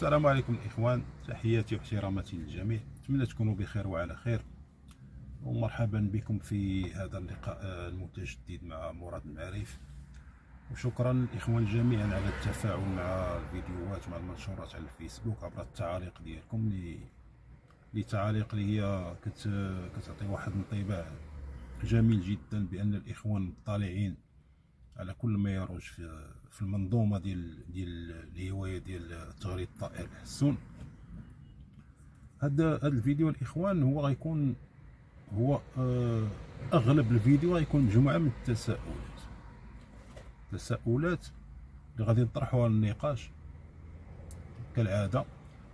السلام عليكم الإخوان، تحياتي واحتراماتي للجميع. أتمنى تكونوا بخير وعلى خير، ومرحبا بكم في هذا اللقاء المتجدد مع مراد المعارف. وشكرا للإخوان جميعا على التفاعل مع الفيديوهات، مع المنشورات على الفيسبوك، عبر التعاليق ديالكم لتعاليق اللي هي كتعطي واحد انطباع جميل جدا بأن الإخوان مطلعين على كل ما يروج في المنظومه ديال الهوايه ديال التغريد الطائر الحسون. هذا الفيديو الاخوان هو غيكون اغلب الفيديو غيكون مجموعه من التساؤلات اللي غادي نطرحوها للنقاش كالعاده.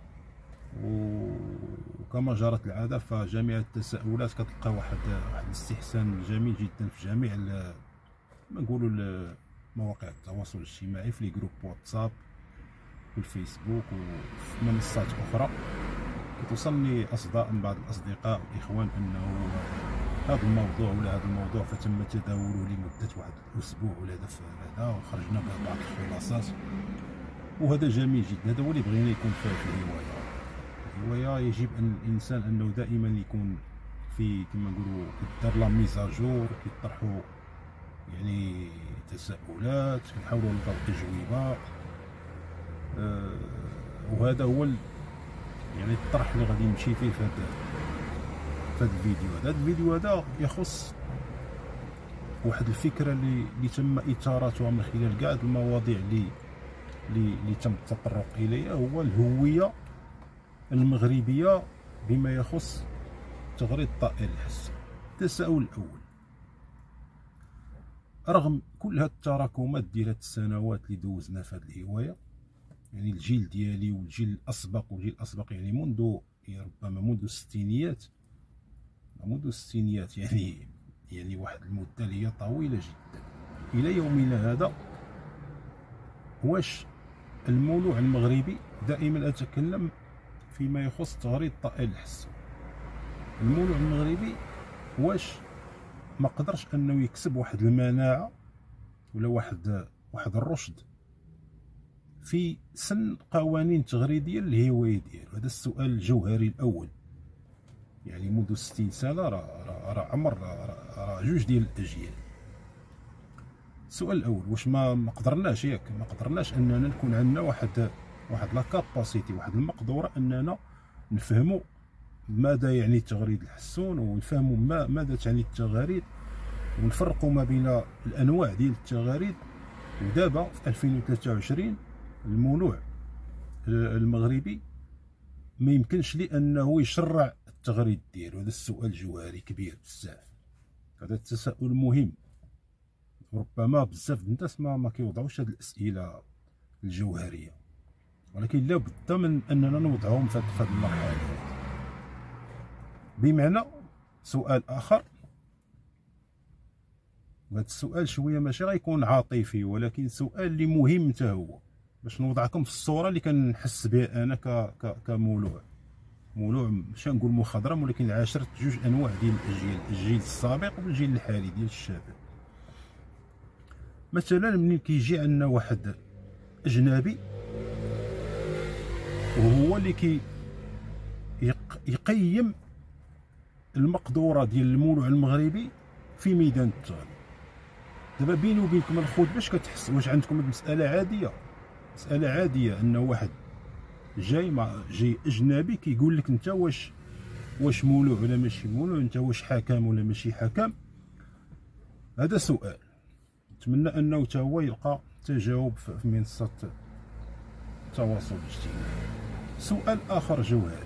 وكما جرت العاده فجميع التساؤلات كتلقى واحد الاستحسان جميل جدا في جميع ما نقولوا مواقع التواصل الاجتماعي، في لي جروب واتساب والفيسبوك وفي منصات اخرى. كتوصلني اصداء من بعض الاصدقاء والاخوان انه هذا الموضوع ولا هذا الموضوع فتم تداوله لمده واحد الاسبوع ولا هذا، وخرجنا ببعض الخلاصات، وهذا جميل جدا. هذا هو اللي بغينا يكون في الهوايه. يجب ان الانسان انه دائما يكون في كما نقولوا كدار لا ميزاجور، كيطرحوا يعني تساؤلات، كنحاولوا نلقاو اجوبه. وهذا هو يعني الطرح اللي غادي نمشي فيه في هذا الفيديو. هذا الفيديو هذا يخص واحد الفكره اللي تم اثارتها من خلال كاع المواضيع اللي تم التطرق اليها، هو الهويه المغربيه بما يخص تغريد الطائر الحسون. التساؤل الاول: رغم كل هاد التراكمات ديال هاد السنوات اللي دوزنا في هاد الهوايه، يعني الجيل ديالي والجيل الاسبق يعني ربما منذ الستينيات، يعني واحد المده اللي هي طويله جدا الى يومنا هذا. واش المولوع المغربي، دائما اتكلم فيما يخص تغريد الطائر الحسون، المولوع المغربي واش ما قدرش انه يكسب واحد المناعه ولا واحد الرشد في سن قوانين تغريديه للهوايه ديالو؟ هذا السؤال الجوهري الاول. يعني منذ 60 سنه راه عمر جوج ديال الاجيال. السؤال الاول: واش ما قدرناش اننا نكون عندنا واحد لا كاباسيتي، واحد المقدوره اننا نفهموا ماذا يعني التغريد الحسون، ونفهموا ماذا تعني التغاريد، ونفرقوا ما بين الانواع ديال التغاريد. ودابا في 2023 المولوع المغربي ما يمكنش ليه انه يشرع التغريد ديالو. هذا السؤال جوهري كبير بزاف، هذا التساؤل مهم. ربما بزاف الناس ما كيوضعوش هذه الاسئله الجوهريه، ولكن لا بد من اننا نوضعهم في هذه المرحله. بمعنى سؤال اخر، وهذا السؤال شويه ماشي غيكون عاطفي، ولكن سؤال اللي مهم حتى هو باش نوضعكم في الصوره اللي كنحس بها انا كمولوع. ماشي نقول مخضرم، ولكن عاشرت جوج انواع ديال الاجيال، الجيل السابق والجيل الحالي ديال الشباب. مثلا ملي كيجي عندنا واحد اجنبي وهو اللي يقيم المقدوره ديال المولوع المغربي في ميدان التغريد. دابا بيني وبينكم الخوت، باش كتحس واش عندكم مساله عاديه ان واحد جاي اجنبي كيقول لك انت واش مولوع ولا ماشي مولوع، انت واش حكم ولا ماشي حكم؟ هذا سؤال نتمنى انه حتى هو يلقى تجاوب في منصه التواصل الاجتماعي. سؤال اخر جوهري: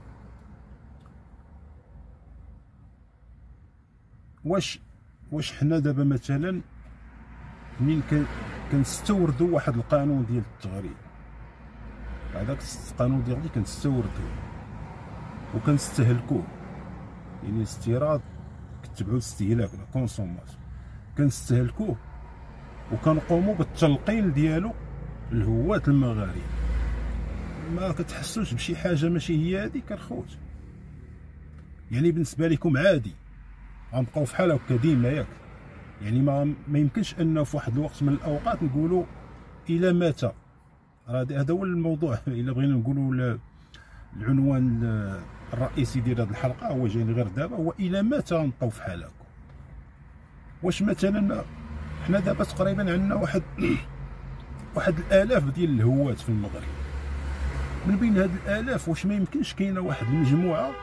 واش حنا دابا مثلا منين كنستوردوا واحد القانون ديال التغريد، هذاك القانون ديالي كنستوردوه وكنستهلكوه، يعني استيراد كتبعوا الاستهلاك ولا كونسوماسيون، كنستهلكوه وكنقوموا بالتلقين ديالو للهواة المغاربه، ما كتحسوش بشي حاجه ماشي هي هذيك الخوت؟ يعني بالنسبه لكم عادي غنبقاو في حال هكا ديما، ياك؟ يعني ما يمكنش انه في واحد الوقت من الاوقات نقولوا الى متى هذا هو الموضوع. الا بغينا نقولوا العنوان الرئيسي ديال هذه الحلقه هو جاي غير دابا، هو الى متى نبقاو في حال هكا؟ واش مثلا حنا دابا تقريبا عندنا واحد الالاف ديال الهوات في المغرب، من بين هاد الالاف واش ما يمكنش كاينه واحد المجموعه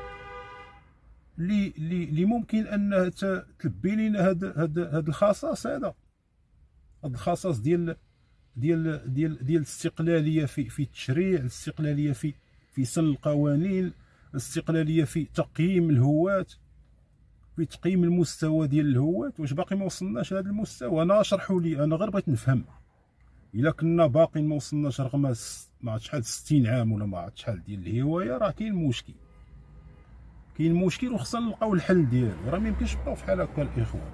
اللي ممكن انها تلبي لينا هاد الخصاص، هاد الخصاص ديال الاستقلاليه في التشريع، الاستقلاليه في سن القوانين، الاستقلاليه في تقييم الهوات، في تقييم المستوى ديال الهوات. واش باقي ما وصلناش لهذا المستوى؟ انا شرحوا لي، انا غير بغيت نفهم. الا كنا باقي ما وصلناش رغم ما عرفت شحال 60 عام ولا ما عرفت شحال ديال الهوايه، راه كاين مشكل، كاين مشكل وخصنا نلقاو الحل ديالو. راه ما يمكنش نبقاو في حال هكا الاخوان.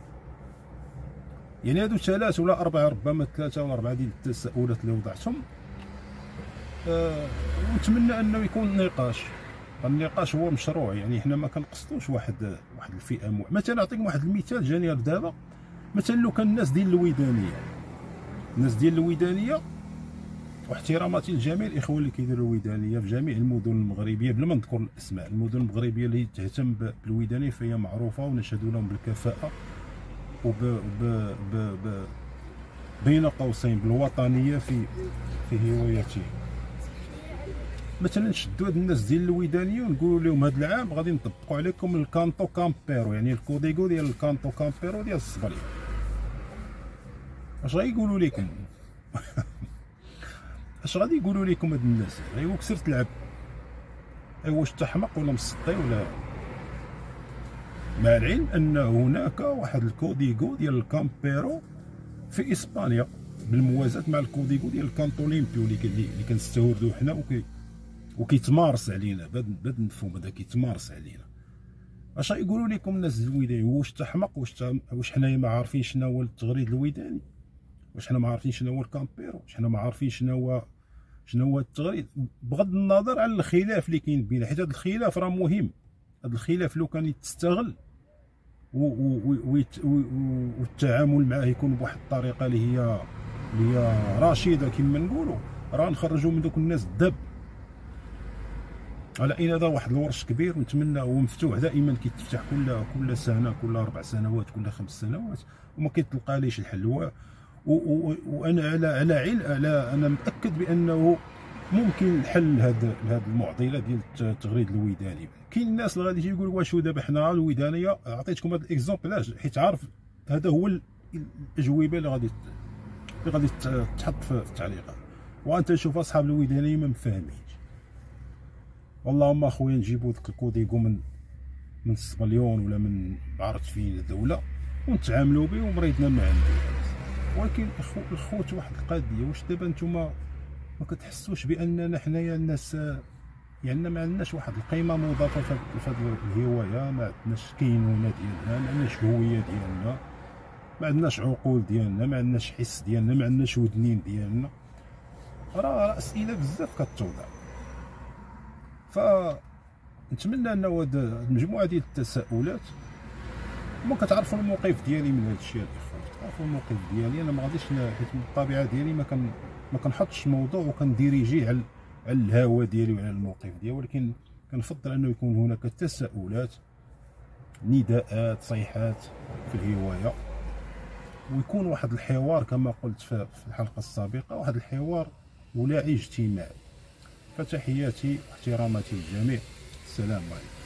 يعني هادو 3 ولا 4 ربما 3 ولا 4 ديال التساؤلات اللي وضعتهم، ونتمنى انه يكون نقاش. النقاش هو مشروع، يعني حنا ما كنقصدوش واحد الفئه مثلا نعطيكم واحد المثال جاني دابا. مثلا لو كان الناس ديال الودانيه، واحتراماتي لجميع الاخوان اللي كيديروا الودانيه في جميع المدن المغربيه بلا ما نذكر الاسماء، المدن المغربيه اللي تهتم بالودانيه فهي معروفه ونشهد لهم بالكفاءه بين قوسين بالوطنيه في هوايتهم. مثلا نشدوا هاد الناس ديال الودانيه ونقولوا لهم هاد العام غادي نطبقوا عليكم الكانطو كامبيرو، يعني الكوديغو ديال الكانطو كامبيرو ديال الصبريه. اش غايقولوا لكم؟ اش غادي يقولوا لكم هاد الناس؟ ايوا كسر تلعب، ايوا واش تحمق ولا مسطي ولا؟ مع العلم ان هناك واحد الكوديغو ديال الكامبيرو في اسبانيا بالموازاه مع الكوديغو ديال الكانطو ليمبيو اللي كنستوردوه حنا وكيتمارس علينا. بهذا المفهوم هذا كيتمارس علينا. اش غايقولوا لكم الناس ديال الوداني؟ واش تحمق؟ واش حنايا ما عارفين شنو هو التغريد الوداني؟ واش حنا ما عارفين شنو هو الكامبيرو؟ واش حنا ما عارفين شنو هو التغريد؟ بغض النظر على الخلاف اللي كاين بينا، حيت هذا الخلاف راه مهم. هذا الخلاف لو كان يتستغل والتعامل معه يكون بواحد الطريقه اللي هي رشيده كما نقولوا، راه نخرجوا من دوك الناس الدب. على ان هذا واحد الورش كبير ونتمنى هو مفتوح دائما، كيتفتح كل سنه، كل 4 سنوات، كل 5 سنوات، وما كيتلقى ليش الحل. وانا انا متاكد بانه ممكن الحل لهذا المعضله ديال التغريد الوداني. كاين الناس اللي غادي يقول واش دابا حنا الودانيه، عطيتكم هذا الاكزومبل حيت عارف هذا هو الاجوبه اللي غادي تحط في التعليقات. وانت تشوف اصحاب الودانيه ما مفاهمينش. والله اخويا نجيبوا ديك الكوديغو من السبليون ولا من عرفت فين الدوله ونتعاملوا به ومريضنا ما عندي. ولكن الخوت واحد القضيه، واش دابا نتوما ما كتحسوش باننا حنايا الناس يعني ما عندناش واحد القيمه مضافه في هذه الهوايه؟ ما عندناش كينونه ديالنا، ما عندناش هويه ديالنا، ما عندناش عقول ديالنا، ما عندناش حس ديالنا، ما عندناش ودنين ديالنا. راه اسئله بزاف كتوضع. فنتمنى ان هاد المجموعه ديال التساؤلات ما كتعرفوا الموقف ديالي من هذا الشيء الاخوان، تعرفوا الموقف ديالي. انا ما غاديش حيت من الطبيعه ديالي ما كنحطش الموضوع وكنديريجيه على الهوى ديالي وعلى الموقف ديالي، ولكن كنفضل انه يكون هناك تساؤلات، نداءات، صيحات في الهوايه، ويكون واحد الحوار كما قلت في الحلقه السابقه، واحد الحوار ولاعي اجتماعي. فتحياتي واحتراماتي للجميع. السلام عليكم.